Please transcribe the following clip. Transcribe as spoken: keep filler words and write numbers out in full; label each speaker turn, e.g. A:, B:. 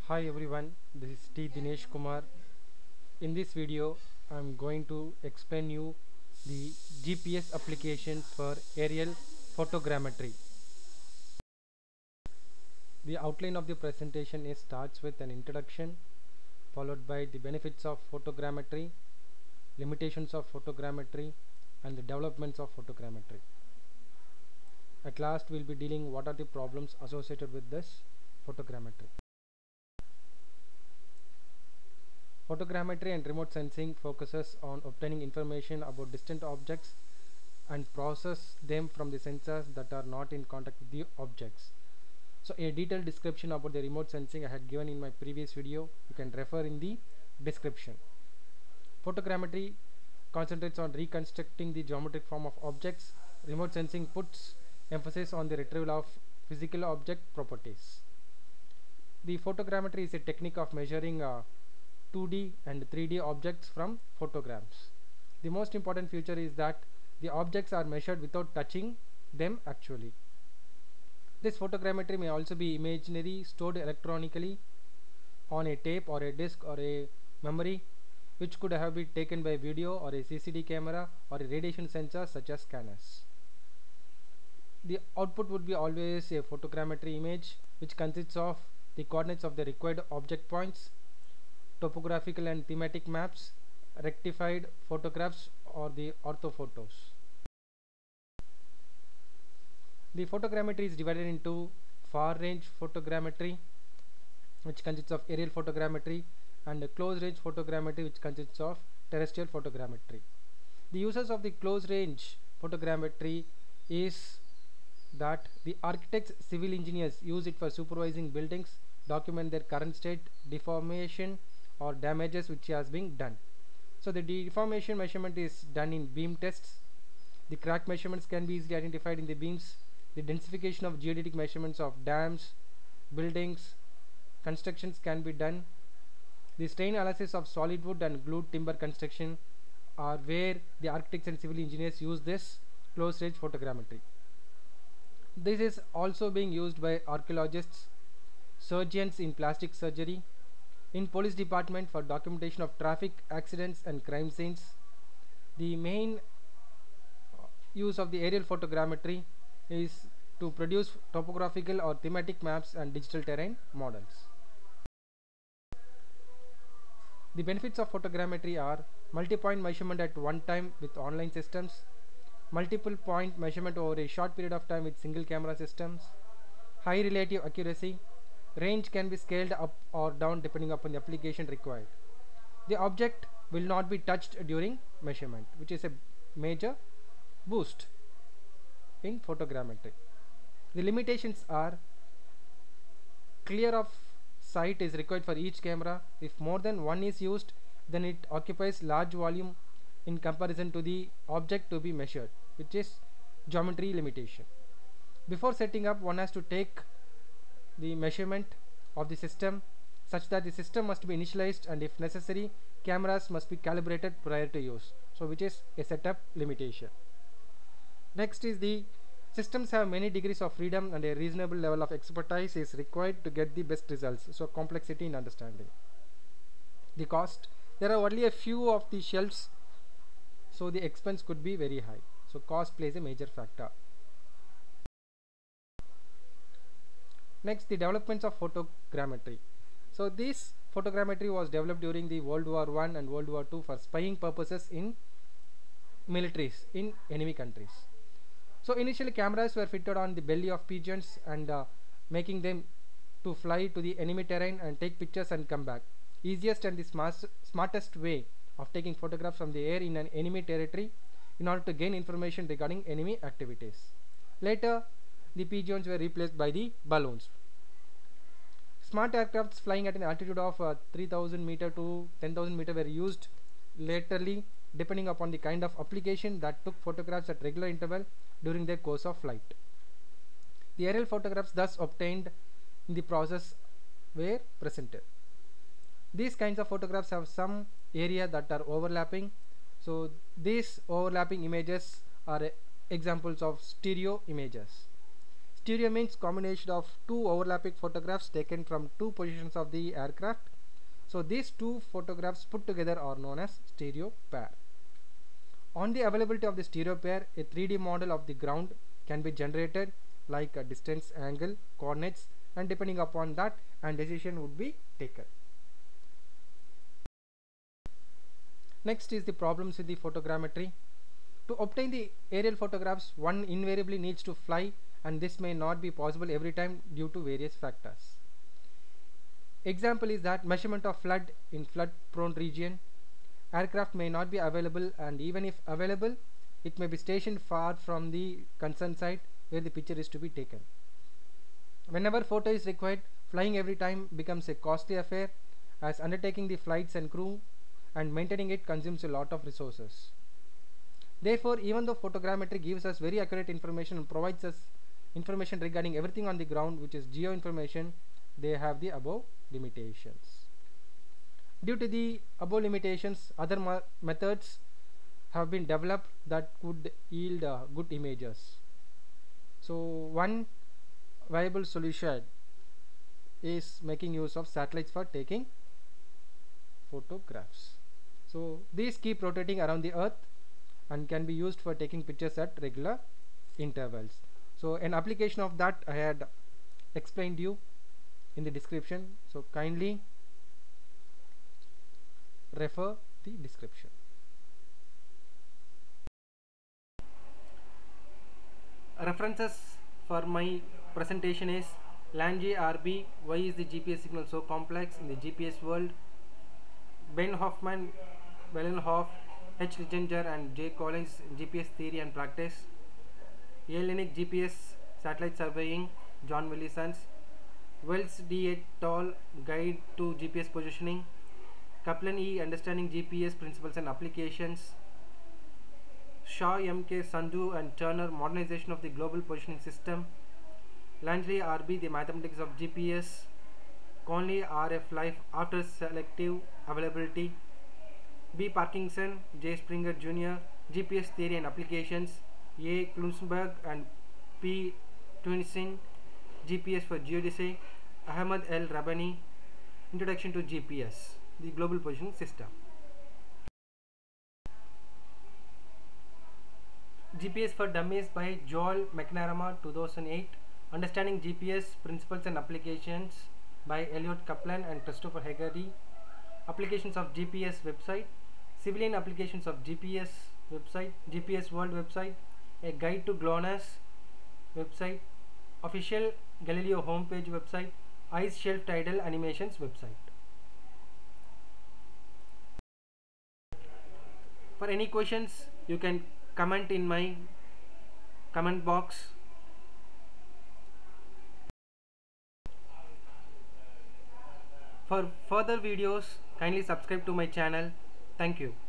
A: Hi everyone, this is T Dinesh Kumar. In this video, I am going to explain you the G P S applications for aerial photogrammetry. The outline of the presentation is starts with an introduction, followed by the benefits of photogrammetry, limitations of photogrammetry, and the developments of photogrammetry. At last, we will be dealing what are the problems associated with this photogrammetry. Photogrammetry and remote sensing focuses on obtaining information about distant objects and process them from the sensors that are not in contact with the objects. So a detailed description about the remote sensing I had given in my previous video. You can refer in the description. Photogrammetry concentrates on reconstructing the geometric form of objects. Remote sensing puts emphasis on the retrieval of physical object properties. The photogrammetry is a technique of measuring uh, two D and three D objects from photograms. The most important feature is that the objects are measured without touching them actually. This photogrammetry may also be imaginary, stored electronically on a tape or a disk or a memory, which could have been taken by video or a C C D camera or a radiation sensor such as scanners. The output would be always a photogrammetry image which consists of the coordinates of the required object points, topographical and thematic maps, rectified photographs or the orthophotos. The photogrammetry is divided into far range photogrammetry, which consists of aerial photogrammetry, and close range photogrammetry, which consists of terrestrial photogrammetry. The uses of the close range photogrammetry is that the architects, civil engineers use it for supervising buildings, document their current state, deformation or damages which has been done. So the deformation measurement is done in beam tests. The crack measurements can be easily identified in the beams. The densification of geodetic measurements of dams, buildings, constructions can be done. The strain analysis of solid wood and glued timber construction are where the architects and civil engineers use this close range photogrammetry. This is also being used by archaeologists, surgeons in plastic surgery, in police department for documentation of traffic accidents and crime scenes. The main use of the aerial photogrammetry is to produce topographical or thematic maps and digital terrain models. The benefits of photogrammetry are multi-point measurement at one time with online systems, multiple point measurement over a short period of time with single camera systems, high relative accuracy, range can be scaled up or down depending upon the application required. The object will not be touched during measurement, which is a major boost in photogrammetry. The limitations are clear of sight is required for each camera. If more than one is used, then it occupies large volume in comparison to the object to be measured, which is geometry limitation. Before setting up, one has to take the measurement of the system such that the system must be initialized, and if necessary, cameras must be calibrated prior to use, so which is a setup limitation. Next is the systems have many degrees of freedom and a reasonable level of expertise is required to get the best results, so complexity in understanding. The cost, there are only a few of the shelves, so the expense could be very high, so cost plays a major factor. Next, the developments of photogrammetry. So this photogrammetry was developed during the World War One and World War Two for spying purposes in militaries in enemy countries. So initially cameras were fitted on the belly of pigeons and uh, making them to fly to the enemy terrain and take pictures and come back. Easiest and the smart, smartest way of taking photographs from the air in an enemy territory in order to gain information regarding enemy activities. Later, the pigeons were replaced by the balloons. Smart aircrafts flying at an altitude of uh, three thousand meter to ten thousand meter were used laterally depending upon the kind of application that took photographs at regular interval during their course of flight. The aerial photographs thus obtained in the process were presented. These kinds of photographs have some area that are overlapping, so these overlapping images are uh, examples of stereo images. Stereo means combination of two overlapping photographs taken from two positions of the aircraft. So these two photographs put together are known as stereo pair. On the availability of the stereo pair, a three D model of the ground can be generated, like a distance, angle, coordinates, and depending upon that, and decision would be taken. Next is the problems with the photogrammetry. To obtain the aerial photographs, one invariably needs to fly, and this may not be possible every time due to various factors. Example is that measurement of flood in flood prone region. Aircraft may not be available, and even if available, it may be stationed far from the concerned site where the picture is to be taken. Whenever photo is required, flying every time becomes a costly affair, as undertaking the flights and crew and maintaining it consumes a lot of resources. Therefore, even though photogrammetry gives us very accurate information and provides us information regarding everything on the ground, which is geo information, they have the above limitations. Due to the above limitations, other methods have been developed that could yield uh, good images. So one viable solution is making use of satellites for taking photographs. So these keep rotating around the earth and can be used for taking pictures at regular intervals. So an application of that I had explained you in the description, so kindly refer the description. References for my presentation is Lange R B, Why is the G P S signal so complex in the G P S world? Ben Hoffman, Wellenhoff, H. Richinger and J. Collins, G P S Theory and Practice. Yelenic G P S Satellite Surveying, John Willisons. Wells D. et al. Guide to G P S Positioning. Kaplan E. Understanding G P S Principles and Applications. Shaw, M K, Sandhu and Turner, Modernization of the Global Positioning System. Langley R B, The Mathematics of G P S. Conley R F Life, After Selective Availability. B. Parkinson, J. Springer Junior, G P S Theory and Applications. A. Klusenberg and P. Tunisin, G P S for Geodesy. Ahmed L. Rabani, Introduction to G P S, the Global Positioning System. G P S for Dummies by Joel McNamara, two thousand eight. Understanding G P S Principles and Applications by Elliot Kaplan and Christopher Hegarty. Applications of G P S website. Civilian applications of G P S website. G P S World website. A Guide to GLONASS website. Official Galileo homepage website. Ice Shelf Tidal Animations website. For any questions, you can comment in my comment box. For further videos, kindly subscribe to my channel. Thank you.